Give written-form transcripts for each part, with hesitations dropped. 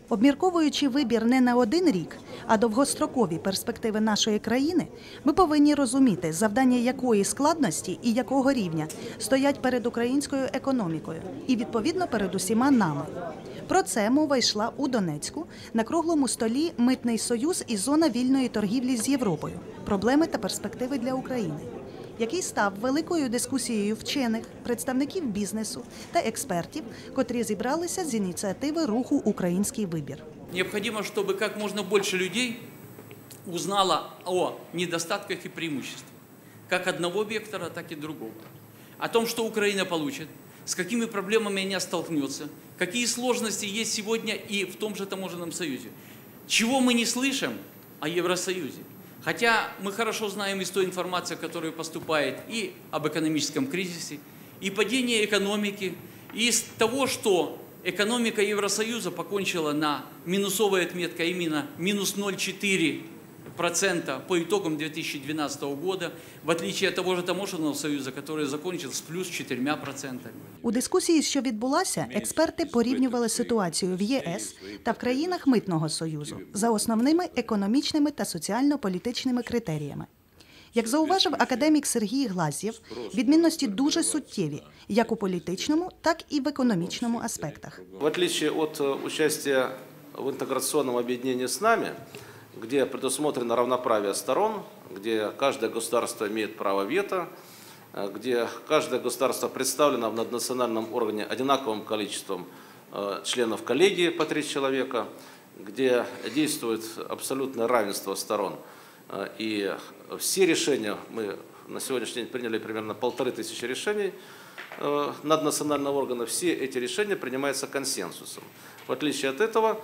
Обмірковуючи вибір не на один рік, а довгострокові перспективи нашої країни, ми повинні розуміти, завдання якої складності і якого рівня стоять перед українською економікою і, відповідно, перед усіма нами. Про це мова йшла у Донецьку на круглому столі «Митний союз і зона вільної торгівлі з Європою. Проблеми та перспективи для України», який став великою дискусією вчених, представників бізнесу та експертів, котрі зібралися з ініціативи руху «Український вибір». Необходимо, чтобы как можно больше людей узнало о недостатках и преимуществах, как одного вектора, так и другого. О том, что Украина получит, с какими проблемами она столкнется, какие сложности есть сегодня и в том же таможенном союзе. Чего мы не слышим о Евросоюзе. Хотя мы хорошо знаем из той информации, которая поступает и об экономическом кризисе, и падении экономики, и из того, что экономика Евросоюза покончила на минусовой отметке, именно минус 0,4% по итогам 2012 года, в отличие от того же таможенного союза, который закончил с плюс 4%. У дискусії, що відбулася, експерти порівнювали ситуацію в ЄС та в країнах Митного союзу за основними економічними та соціально-політичними критеріями. Як зауважив академік Сергій Глазьєв, відмінності дуже суттєві, як у політичному, так і в економічному аспектах. В отличие от участия в интеграционном объединении с нами, где предусмотрено равноправие сторон, где каждое государство имеет право вето, где каждое государство представлено в наднациональном органе одинаковым количеством членов коллегии по 3 человека, где действует абсолютное равенство сторон. И все решения, мы на сегодняшний день приняли примерно 1500 решений наднационального органа, все эти решения принимаются консенсусом. В отличие от этого,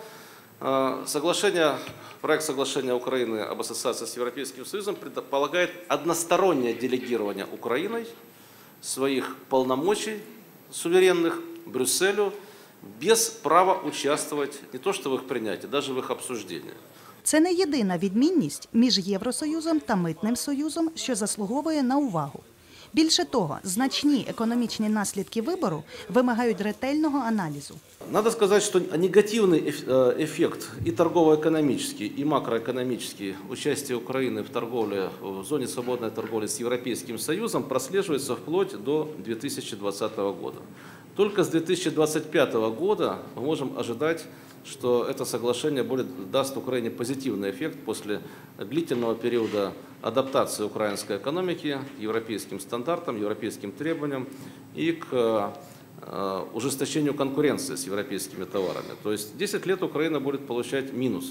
проект соглашения Украины об ассоциации с Европейским Союзом предполагает одностороннее делегирование Украиной своих полномочий суверенных Брюсселю без права участвовать не то что в их принятии, даже в их обсуждении. Це не єдина відмінність між Євросоюзом та Митним союзом, що заслуговує на увагу. Більше того, значні економічні наслідки вибору вимагають ретельного аналізу. Надо сказать, что негативный эффект и торгово-экономический, и макроэкономический участия Украины в торговле, в зоне свободной торговли с Европейским Союзом прослеживается вплоть до 2020 года. Только с 2025 года мы можем ожидать, что это соглашение даст Украине позитивный эффект после длительного периода адаптации украинской экономики к европейским стандартам, европейским требованиям и к ужесточению конкуренции с европейскими товарами. То есть 10 лет Украина будет получать минус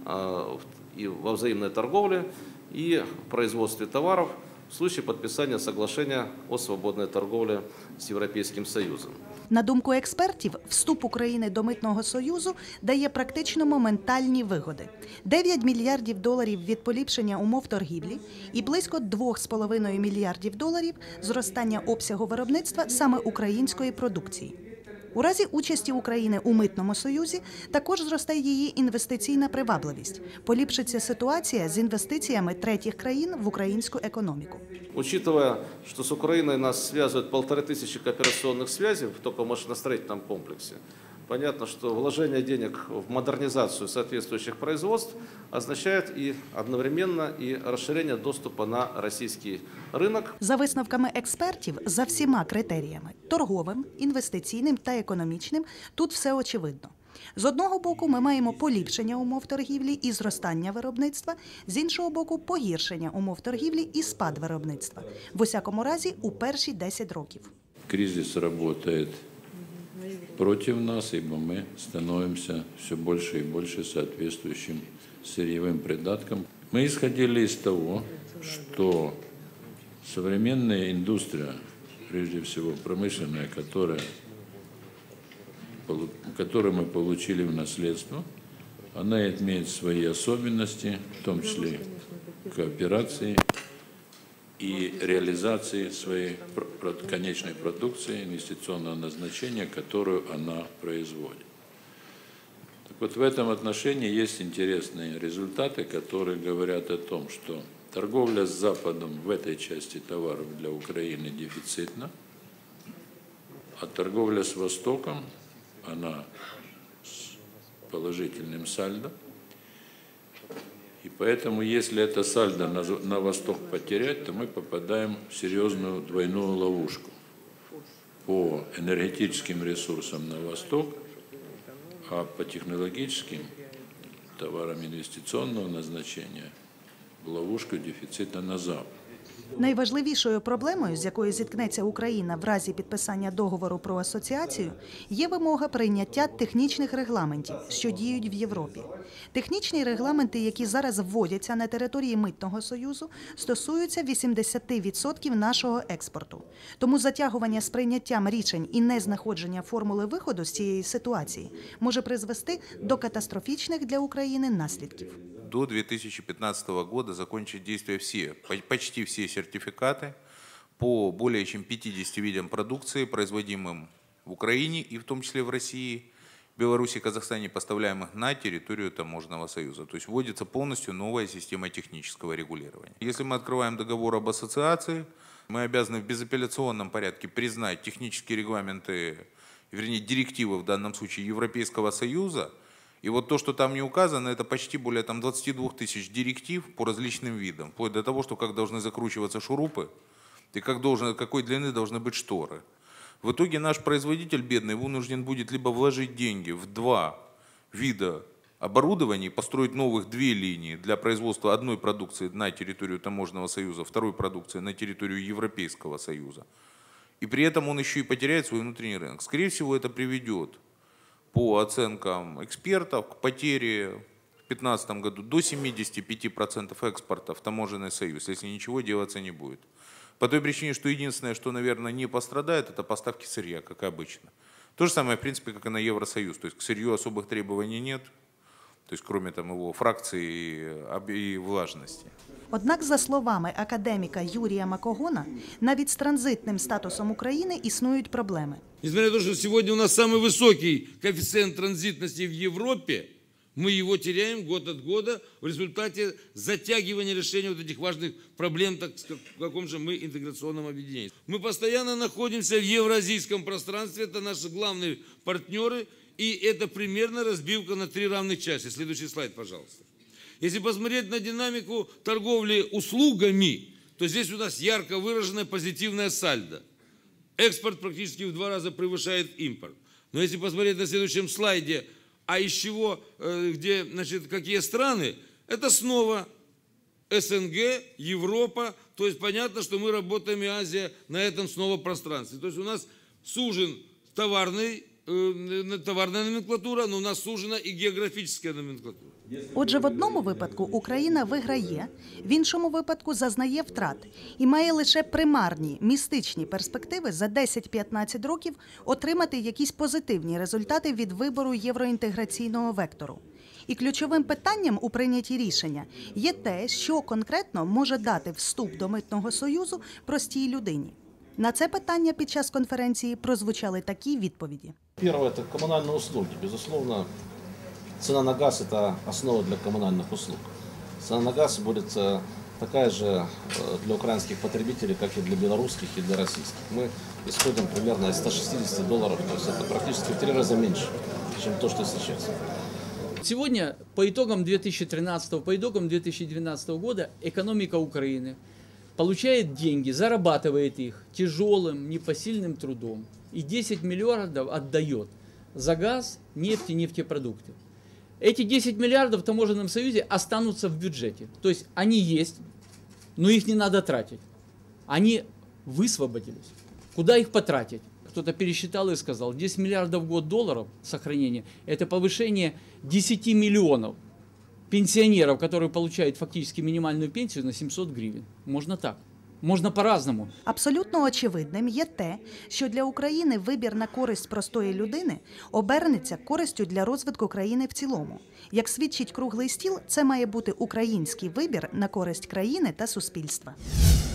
и во взаимной торговле, и в производстве товаров в случае подписания соглашения о свободной торговле с Европейским Союзом. На думку експертів, вступ України до Митного союзу дає практично моментальні вигоди. 9 мільярдів доларів від поліпшення умов торгівлі і близько 2,5 мільярдів доларів зростання обсягу виробництва саме української продукції. У разі участі України у Митному союзі також зросте її інвестиційна привабливість. Поліпшиться ситуація з інвестиціями третіх країн в українську економіку. Учитывая, что с Украиной нас связывают 1500 кооперационных связей только в машиностроительном комплексе, понятно, что вложение денег в модернизацию соответствующих производств означает и одновременно и расширение доступа на российский рынок. За висновками експертів, за всіма критеріями – торговим, інвестиційним та економічним – тут все очевидно. З одного боку, ми маємо поліпшення умов торгівлі і зростання виробництва, з іншого боку, погіршення умов торгівлі і спад виробництва. В усякому разі, у перші 10 років. Кризис працює проти нас, ибо мы становимся все больше и больше соответствующим сырьевым придатком. Мы исходили из того, что современная индустрия, прежде всего промышленная, которую мы получили в наследство, она имеет свои особенности, в том числе кооперации и реализации своей конечной продукции, инвестиционного назначения, которую она производит. Так вот, в этом отношении есть интересные результаты, которые говорят о том, что торговля с Западом в этой части товаров для Украины дефицитна, а торговля с Востоком, она положительным сальдо. И поэтому, если это сальдо на восток потерять, то мы попадаем в серьезную двойную ловушку. По энергетическим ресурсам на восток, а по технологическим товарам инвестиционного назначения в ловушку дефицита на запад. Найважливішою проблемою, з якою зіткнеться Україна в разі підписання договору про асоціацію, є вимога прийняття технічних регламентів, що діють в Європі. Технічні регламенти, які зараз вводяться на території Митного союзу, стосуються 80% нашого експорту. Тому затягування з прийняттям рішень і незнаходження формули виходу з цієї ситуації може призвести до катастрофічних для України наслідків. До 2015 года закончить действие почти все сертификаты по более чем 50 видам продукции, производимым в Украине и в том числе в России, Беларуси и Казахстане, поставляемых на территорию Таможенного союза. То есть вводится полностью новая система технического регулирования. Если мы открываем договор об ассоциации, мы обязаны в безапелляционном порядке признать технические регламенты, вернее директивы в данном случае Европейского Союза. И вот то, что там не указано, это почти более 22 тысяч директив по различным видам. Вплоть до того, что как должны закручиваться шурупы и какой длины должны быть шторы. В итоге наш производитель бедный вынужден будет либо вложить деньги в 2 вида оборудования, построить новых 2 линии для производства одной продукции на территорию Таможенного союза, второй продукции на территорию Европейского союза. И при этом он еще и потеряет свой внутренний рынок. Скорее всего, это приведет по оценкам экспертов к потере в 2015 году до 75% экспорта в Таможенный союз, если ничего делаться не будет. По той причине, что единственное, что, наверное, не пострадает, это поставки сырья, как обычно. То же самое, в принципе, как и на Евросоюз. То есть к сырью особых требований нет, то есть кроме там его фракции и влажности. Однак, за словами академіка Юрія Макогона, навіть з транзитним статусом України існують проблеми. Несмотря на то, что сегодня у нас самый высокий коэффициент транзитности в Европе, мы его теряем год от года в результате затягивания решения вот этих важных проблем, так, в каком же мы интеграционном объединении. Мы постоянно находимся в евразийском пространстве, это наши главные партнеры, и это примерно разбивка на 3 равных части. Следующий слайд, пожалуйста. Если посмотреть на динамику торговли услугами, то здесь у нас ярко выраженная позитивная сальдо. Экспорт практически в 2 раза превышает импорт. Но если посмотреть на следующем слайде, а из чего, где, значит, какие страны, это снова СНГ, Европа. То есть понятно, что мы работаем и Азия на этом снова пространстве. То есть у нас сужен товарная номенклатура, но у нас сужена і географічна номенклатура. Отже, в одному випадку Україна виграє, в іншому випадку зазнає втрат і має лише примарні, містичні перспективи за 10-15 років отримати якісь позитивні результати від вибору євроінтеграційного вектору. І ключовим питанням у прийнятті рішення є те, що конкретно може дати вступ до Митного союзу простій людині. На це питання під час конференції прозвучали такі відповіді. Первое – это коммунальные услуги. Безусловно, цена на газ – это основа для коммунальных услуг. Цена на газ будет такая же для украинских потребителей, как и для белорусских и для российских. Мы исходим примерно из $160, то есть это практически в 3 раза меньше, чем то, что сейчас. Сегодня по итогам 2013, по итогам 2012 года экономика Украины получает деньги, зарабатывает их тяжелым, непосильным трудом. И 10 миллиардов отдает за газ, нефть и нефтепродукты. Эти 10 миллиардов в Таможенном союзе останутся в бюджете. То есть они есть, но их не надо тратить. Они высвободились. Куда их потратить? Кто-то пересчитал и сказал, 10 миллиардов в год долларов сохранения – это повышение 10 миллионов пенсионеров, которые получают фактически минимальную пенсию на 700 гривен. Можно так. Можна по-разному. Абсолютно очевидним є те, що для України вибір на користь простої людини обернеться користю для розвитку країни в цілому. Як свідчить круглий стіл, це має бути український вибір на користь країни та суспільства.